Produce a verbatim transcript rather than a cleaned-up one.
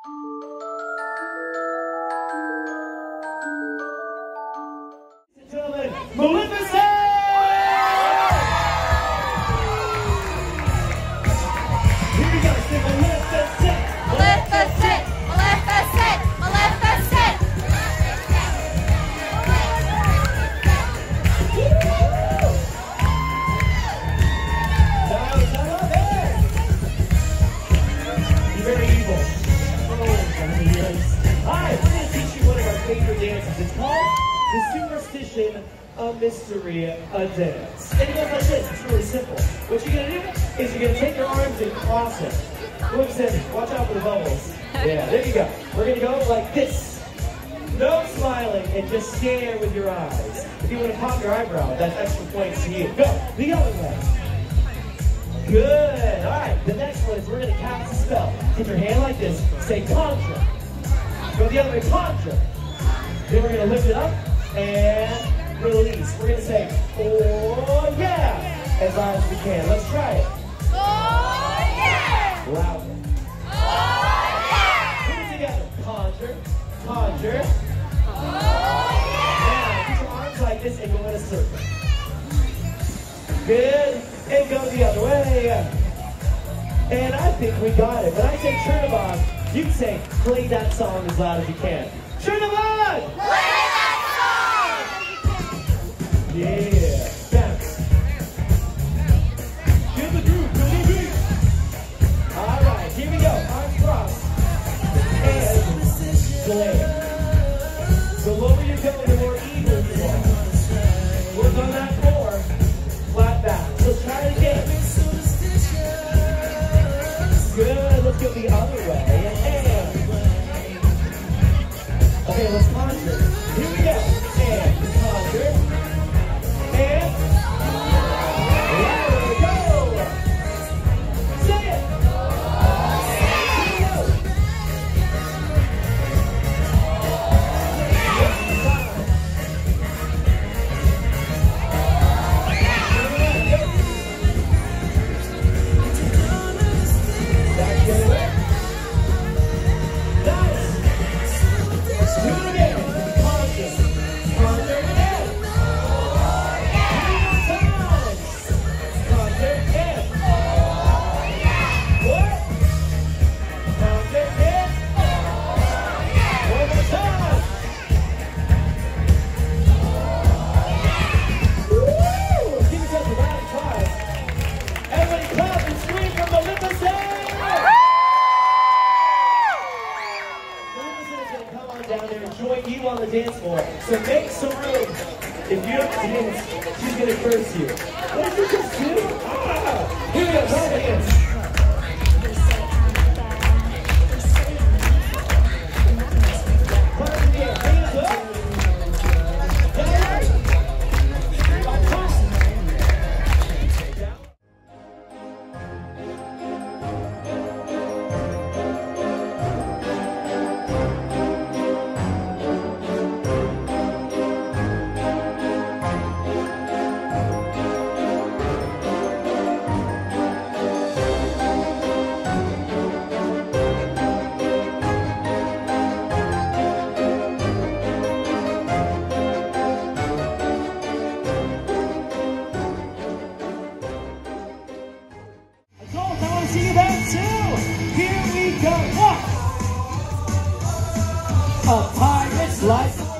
Gentlemen, Maleficent! Here we go, say Maleficent! Maleficent! Maleficent! Maleficent! Now, now, there! You're very evil. Oh, yes. Hi, we're going to teach you one of our favorite dances. It's called the Superstition a Mystery a Dance. And it goes like this. It's really simple. What you're going to do is you're going to take your arms and cross it. Whoops, in. Watch out for the bubbles. Yeah, there you go. We're going to go like this. No smiling and just stare with your eyes. If you want to pop your eyebrow, that's extra points to you. Go. The other way. Good. All right. The next one is we're going to cast a spell. Take your hand like this. Say conjure. Go the other way. Conjure. Then we're going to lift it up and release. We're going to say, oh yeah, as loud as we can. Let's try it. Oh yeah! Louder. Oh yeah! Put it together. Conjure. Conjure. Oh yeah! Now, put your arms like this and go in a circle. Good. And go the other way. And I think we got it. When I say turn them on, you can say, play that song as loud as you can. Turn them on! Play that song! Yeah. Bounce. Feel the groove. Feel the beat. All right. Here we go. Arms crossed. And glare. The lower you go, the more evil you are. Work on that more. Flat back. So try it again. Good. Let's go the other way. And. Okay, let's conjure. Here we go. And conjure. And. There we go. Say it. Here we go. Back the other way. Nice. Do it again. Conjure. Conjure again. Three more times. Conjure again. What? Conjure again. One more time. Woo! Give yourself a round of applause. Everybody clap and scream for Maleficent! Maleficent is going to come on down there and join you on the dance floor. So make some room. If you don't dance, she's going to curse you. What did you just do? Ah! Here we go. Clap your hands. Clap your hands. Hands up. Down. Up top. Down. Adults, I want to see you back too. Here we go. One. A pirate's life.